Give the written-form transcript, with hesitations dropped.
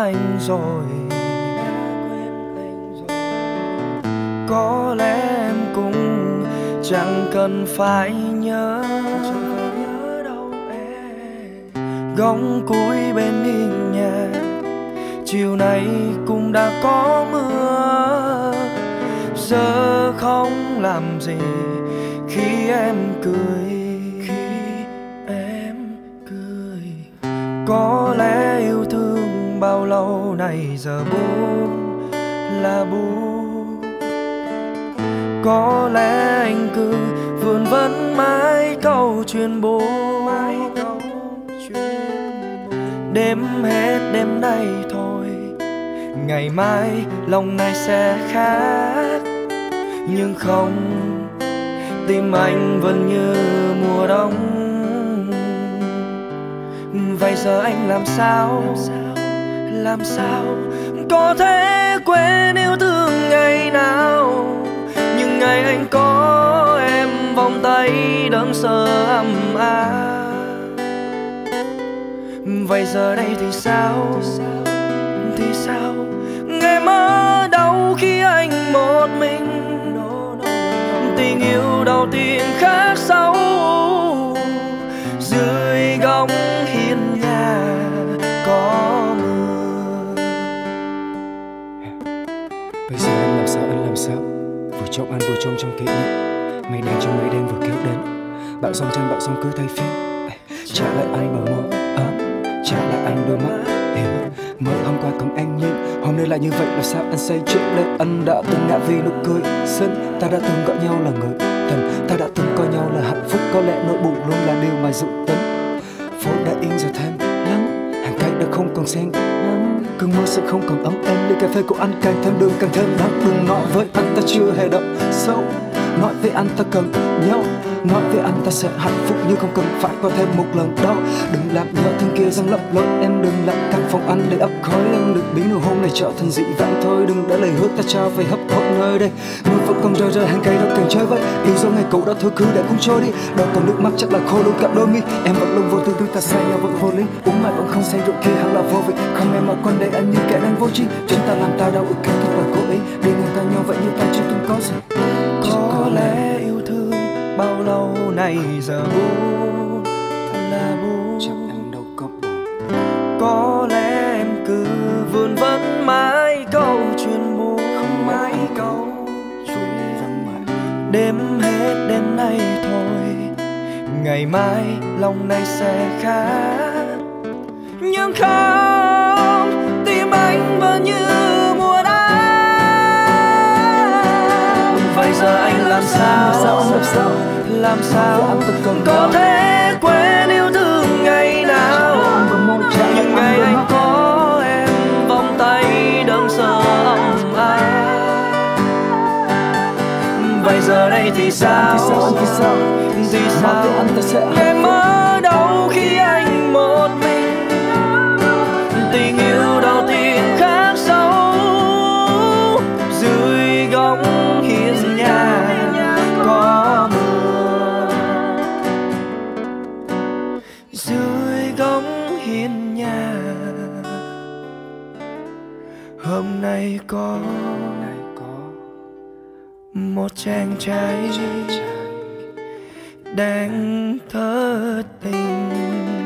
anh rồi. Có lẽ em cũng chẳng cần phải nhớ đâu em. Góc cuối bên hiên nhà chiều nay cũng đã có mưa. Giờ không làm gì khi em cười. Có lẽ yêu thương bao lâu nay giờ buồn là buồn. Có lẽ anh cứ vươn vấn mãi câu chuyện buồn. Đêm hết đêm nay thôi, ngày mai lòng này sẽ khác. Nhưng không, tim anh vẫn như mùa đông. Vậy giờ anh làm sao có thể quên yêu thương ngày nào. Nhưng ngày anh có em, vòng tay đơn sơ ấm áp. Vậy giờ đây thì sao ngày mơ đau khi anh một mình. Tình yêu đầu tiên khác sau dưới góc hiên nhà có mưa. Bây giờ anh làm sao vừa trông anh vừa trông trong kỷ niệm. Mây đen trong mây đen vừa kéo đến, bão giông trên bão giông cứ thay phiên. Trả lại anh bờ môi, trả lại anh đôi mắt hiểu. Mới hôm qua còn anh nhìn, hôm nay lại như vậy là sao anh say chuyện lên. Anh đã từng ngã vì nụ cười xinh, ta đã từng gọi nhau là người thân, ta đã từng coi nhau là hạnh phúc. Có lẽ nỗi buồn luôn là điều mà dự tính. Phố đã yên giờ thêm lắm, hàng cây đã không còn xen lắm. Cơn mưa sẽ không còn ấm em, ly cà phê của anh càng thêm đường càng thêm đắng. Đừng nói với anh ta chưa hề đậm sâu, nói với anh ta cần nhau, nói với anh ta sẽ hạnh phúc nhưng không cần phải có thêm một lần đâu. Đừng làm nhớ thương kia răng lấp lối, em đừng làm căn phòng anh để ấp khói. Em được biến nụ hôn này trở thành dị vãng thôi. Đừng để lời hứa ta trao về hấp hối nơi đây. Mưa vẫn còn rơi rơi, hàng cây đâu cần chơi với. Yêu dấu ngày cũ đã thôi cứ để cũng trôi đi. Đâu còn nước mắt chắc là khô luôn cặp đôi mi. Em vẫn luôn vô tư tư ta say nhau vẫn vô lý. Uống mà vẫn không say rượu kia hẳn là vô vị. Không em mà còn để anh như kẻ đang vô tri. Chúng ta làm ta đau ức kết thúc là cố ý. Đi ngang qua nhau vậy như ta chưa từng có gì. Có lẽ yêu thương bao lâu nay giờ buồn là buồn. Chắc em đâu có buồn. Có lẽ em cứ vươn vấn mãi câu chuyện buồn. Không mãi câu chuyện vắng mặt. Đêm hết đêm nay thôi, ngày mai lòng này sẽ khác. Nhưng không, tim anh vẫn như mùa đông. Vậy giờ anh làm sao có thể quên yêu thương ngày nào. Nhưng ngày anh có em, vòng tay đơn sơ ấm áp. Vậy giờ đây thì sao ngày mơ đau khi anh một mình. Tình yêu đầu tiên khác sau dưới góc hiên nhà có mưa. Dưới góc hiên nhà hôm nay có một chàng trai đang thất tình.